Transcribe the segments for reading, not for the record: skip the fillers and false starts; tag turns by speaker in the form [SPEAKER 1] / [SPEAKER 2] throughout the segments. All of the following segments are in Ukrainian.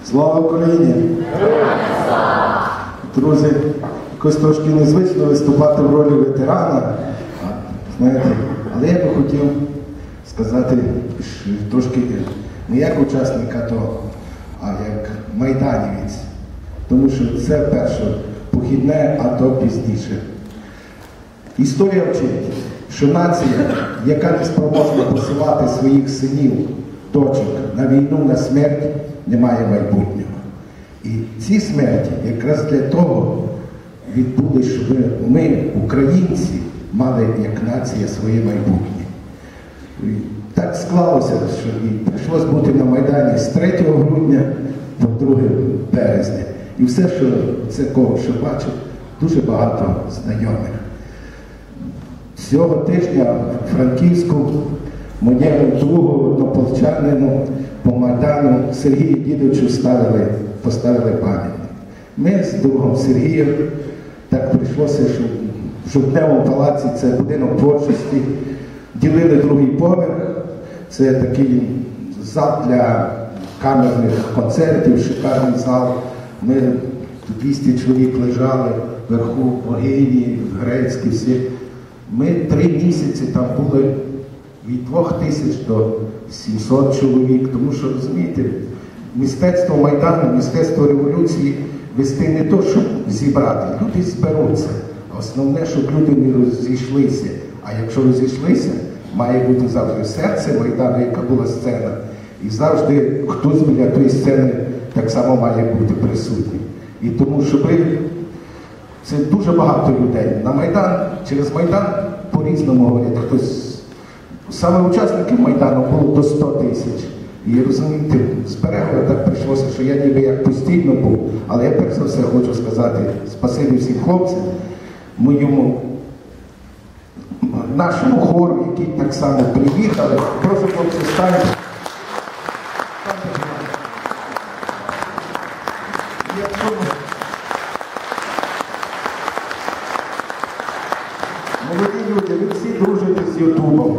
[SPEAKER 1] Слава Україні! Друзі, якось трошки незвично виступати в ролі ветерана, знаєте, але я би хотів сказати трошки не як учасника того, а як майданівець. Тому що це перше похідне, а то пізніше. Історія вчить, що нація, яка не спроможна посилати своїх синів, дочок на війну, на смерть, не має майбутнього. І ці смерті якраз для того відбулися, щоб ми, українці, мали як нація своє майбутнє. І так склалося, що і прийшлося бути на Майдані з 3 грудня по 2 березня. І все, що це кого що бачив, дуже багато знайомих. Цього тижня в Франківську моєму другу однополчанину по Майдану Сергію Дідовичу поставили пам'ятник. Ми з другом Сергієм, так прийшлося, що в Жовтневому палаці, це будинок творчості, ділили другий поверх, це такий зал для камерних концертів, шикарний зал. Ми 200 чоловік лежали вверху, богині, грецькі всі. Ми 3 місяці там були від 2000 до 700 чоловік, тому що, розумієте, мистецтво Майдану, мистецтво революції вести не то, щоб зібрати, люди зберуться. Основне, щоб люди не розійшлися. А якщо розійшлися, має бути завжди серце Майдану, яка була сцена. І завжди хтось біля тої сцени так само має бути присутній. І тому, щоб це дуже багато людей. На Майдан, через Майдан по-різному говорять. Хтось, саме учасників Майдану було до 100 тисяч. І розумієте, з Берегова так прийшлося, що я ніби як постійно був. Але я перш за все хочу сказати спасибі всім хлопцям, моєму, нашому хору, які так само приїхали. Прошу хлопці, станьте. Молоді люди, ви всі дружите з Ютубом.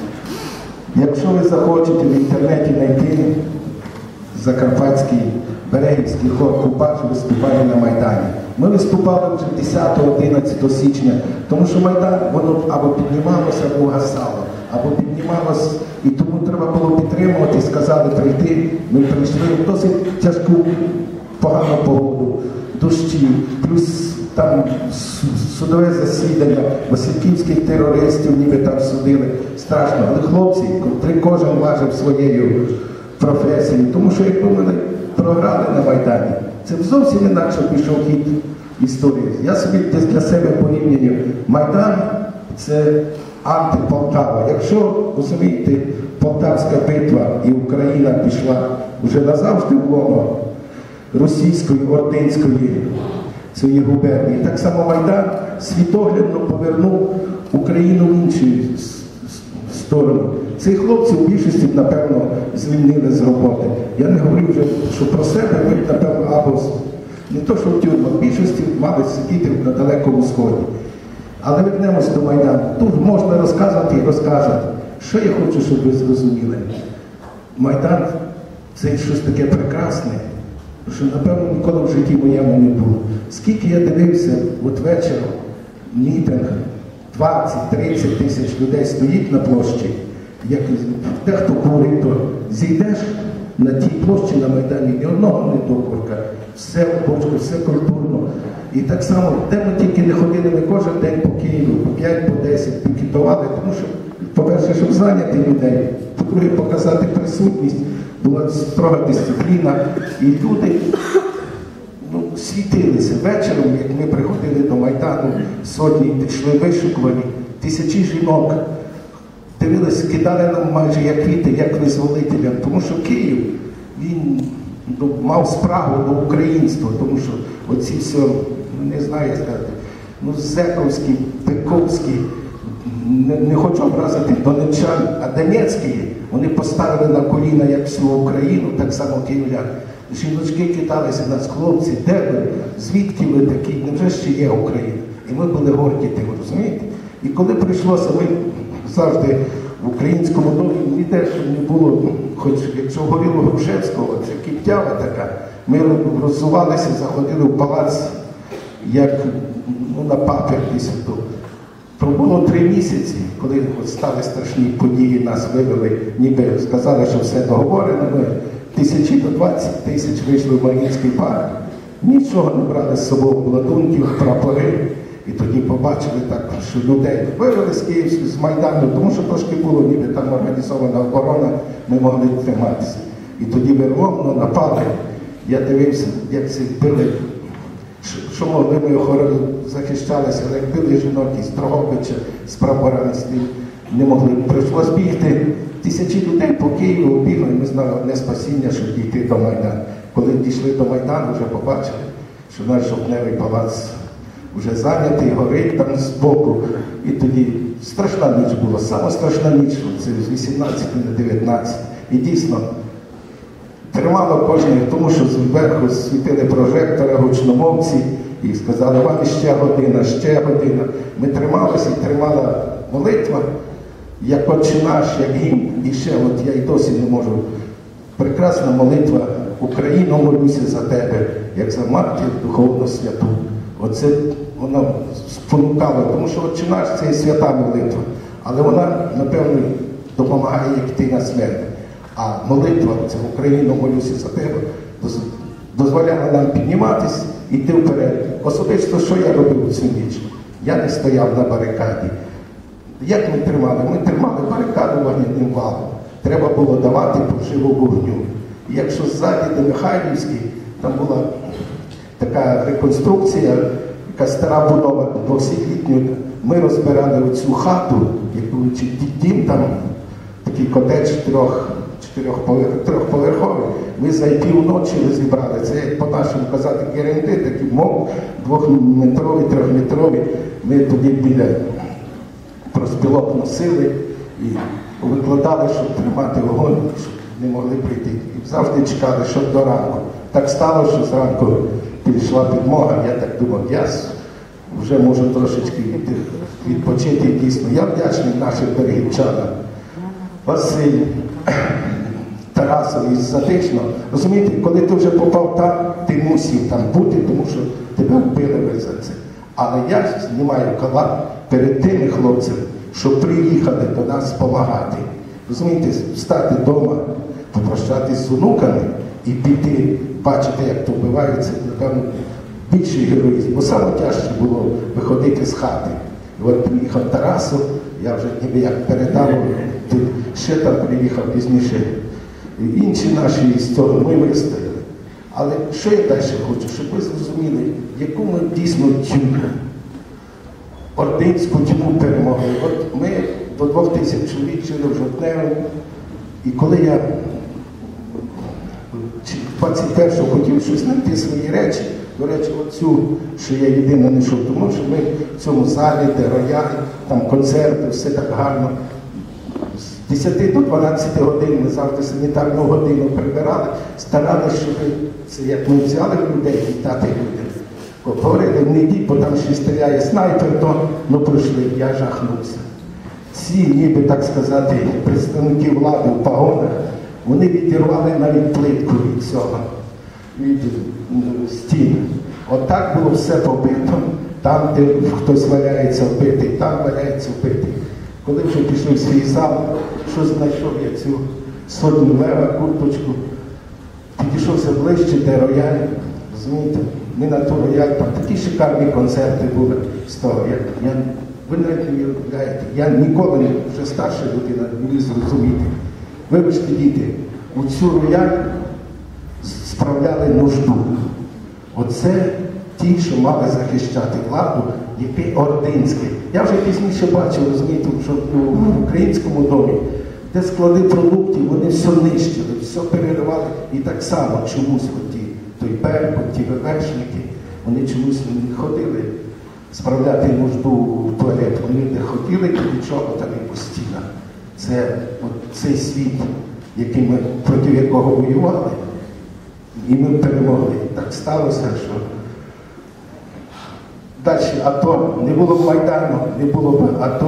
[SPEAKER 1] Якщо ви захочете в інтернеті знайти Закарпатський Берегівський хор «Купаж» виступає на Майдані. Ми виступали вже 10-11 січня, тому що Майдан, воно або піднімалося, або гасало, або піднімалося, і тому треба було підтримувати, сказали прийти. Ми прийшли в досить тяжку, погану погоду, дощі, плюс там судове засідання, васильківських терористів ніби там судили. Страшно. Але хлопці, кожен важив своєю професією, тому що якби ми програли на Майдані, це зовсім інакше пішов хід історії. Я собі десь для себе порівнюю. Майдан – це анти-Полтава. Якщо, розумієте, Полтавська битва і Україна пішла вже назавжди в лоно російської, ординської цієї губернії, так само Майдан світоглядно повернув Україну в іншу сторону. Цих хлопців у більшості, напевно, звільнили з роботи. Я не говорю вже, що про себе, ми, напевно, або не то, що в тюрмах, в більшості мали сидіти на Далекому Сході. Але вернемося до Майдану. Тут можна розказувати і розказувати. Що я хочу, щоб ви зрозуміли? Майдан – це щось таке прекрасне, що, напевно, ніколи в житті моєму не було. Скільки я дивився, от вечором, мітинг, 20-30 тисяч людей стоїть на площі, як дехто курить, то зійдеш на тій площі на Майдані, ні одного недокурка, все робоче, все культурно. І так само, де ми тільки не ходили, ми кожен день по Києву, по 5, по 10, пікетували, тому що, по-перше, щоб зайняти людей, по-друге, показати присутність, була строга дисципліна, і люди світилися. Вечором, як ми приходили до Майдану, сотні пішли вишукувані, тисячі жінок дивилися, кидали нам майже як квіти, як визволителям, тому що Київ, він мав спрагу до українства, тому що оці все, не знаю, як сказати, зековські, пековські, не хочу образити донеччан, а донецькі, вони поставили на коліна як всю Україну, так само київлян. Жіночки кидалися на нас, хлопці, де ви, звідки ви такі, невже ще є Україна? І ми були горді тим, розумієте? І коли прийшлося, ми завжди в українському домі ніде, щоб не було, хоч якщо горіло Грушевського, це киптява така, ми розсувалися, заходили в палац, як на папертись. Пробуло 3 місяці, коли стали страшні події, нас вивели, ніби сказали, що все договорено, ми 1000 до 20 000 вийшли в Мар'їнський парк, нічого не брали з собою, обладунків, прапори. І тоді побачили так, що людей вивели з Київського, з Майдану, тому що трошки було, ніби там організована оборона, ми могли триматися. І тоді верховно напали, я дивився, як це били, що могли ми захищалися, але як били жінок із Дрогобича, з прапорами, не могли. Прийшлося бігти. 1000 людей по Києву бігли, ми знали одне спасіння, щоб дійти до Майдану. Коли дійшли до Майдану, вже побачили, що наш жовтневий палац вже зайнятий, горить там збоку. І тоді страшна ніч була, сама страшна ніч, це з 18 на 19. І дійсно, тримало кожен, тому що зверху світили прожектори, гучномовці, і сказали, вам ще година, ще година. Ми трималися, і тримала молитва, як Отче наш, як гімн. І ще, от я й досі не можу. Прекрасна молитва, Україно, молюся за тебе, як за матір духовно святу. Оце вона спонукала, тому що Отче наш – це і свята молитва. Але вона, напевно, допомагає йти на смерть. А молитва, це Україно, молюся за тебе, дозволяла нам підніматись, йти вперед. Особисто, що я робив у цю ніч? Я не стояв на барикаді. Як ми тримали? Ми тримали барикаду вогняним валом. Треба було давати поживу вогню. І якщо ззаді, де Михайлівський, там була така реконструкція, яка стара будова двохсітлітня, ми розбирали оцю хату, яку чи дім там, такий котедж трьохповерховий, ми за півночі розібрали. Це, як по-нашому казати, керенди, такі мов, 2-метрові, 3-метрові. Ми тоді біля проспілок носили і викладали, щоб тримати вогонь, щоб не могли прийти. І завжди чекали, щоб до ранку. Так стало, що зранку підійшла підмога, я так думав, я вже можу трошечки відпочити. Дійсно, я вдячний нашим берегівчанам. Василь, Тарасові, Затишно. Розумієте, коли ти вже попав там, ти мусив там бути, тому що тебе вбили за це. Але я знімаю калат перед тими хлопцями, що приїхали до нас допомагати. Розумієте, встати вдома, попрощатись з онуками і піти, бачити, як то вбиваються, напевно, більший героїзм. Бо саме тяжче було виходити з хати. І от приїхав Тарасов, я вже ніби як передав, ще там приїхав пізніше. І інші наші з цього ми вистояли. Але що я далі хочу, щоб ви зрозуміли, яку ми дійсно тьму, ординську тьму перемогли. От ми до 2000 чоловік жили в Жовтневому, і коли я 21-го хотів щось знайти свої речі, до речі, оцю, що я єдино не йшов, тому що ми в цьому залі, де рояль, там концерти, все так гарно. З 10 до 12 годин ми завжди санітарну годину прибирали, старалися, щоб це як ми взяли людей, вітати людей. Говорили, не йдіть, бо там ще стріляє снайпер, то ну пройшли, я жахнувся. Ці, ніби так сказати, представники влади в погонах, вони відірвали навіть плитку від цього, від стін. Отак було все побито, там, де хтось валяється вбитий, там валяється вбитий. Коли вже пішли в свій зал, що знайшов я цю сотню лева, курточку, підійшовся ближче, де рояль, розумієте, ми на ту рояль, там такі шикарні концерти були з того. Ви навіть не уявляєте, я ніколи, вже старша людина, не міг зрозуміти. Вибачте, діти, у цю рояль справляли нужду. Оце ті, що мали захищати владу, який ординський. Я вже пізніше бачив, розумієте, що в українському домі, де склади продуктів, вони все нищили, все переривали. І так само чомусь той Беркут, ті ВВшники, вони чомусь не ходили справляти нужду в туалет. Вони не ходили нічого там і постійно. Це цей світ, проти якого воювали, і ми перемогли. Так сталося, що далі АТО, не було б Майдану, не було б АТО,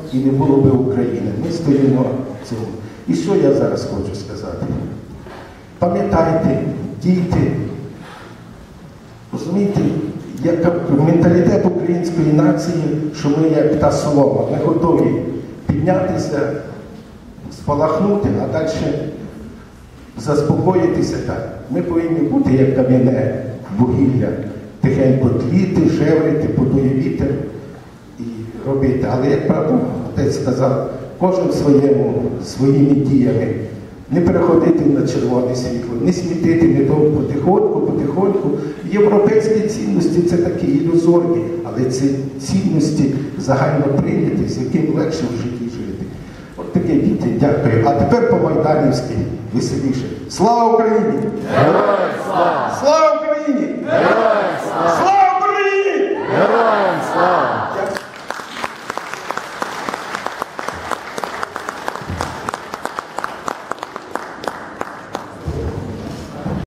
[SPEAKER 1] і не було би України. Ми стоїмо в цьому. І що я зараз хочу сказати? Пам'ятайте, діти, розумієте, як менталітет української нації, що ми як та солома, ми готові піднятися, спалахнути, а далі заспокоїтися так. Ми повинні бути як кам'яне вугілля, тихенько тліти, жеврити, подує вітер і робити. Але, як правда, отець сказав, кожен своїми діями. Не переходити на червоне світло, не смітити, не то потихоньку. Європейські цінності – це такі ілюзорні, але це цінності загально прийняті, з яким легше в житті жити. От таке, діти, дякую. А тепер по-майданівськи веселіше. Слава Україні!
[SPEAKER 2] Героям слава!
[SPEAKER 1] Слава Україні!
[SPEAKER 2] Героям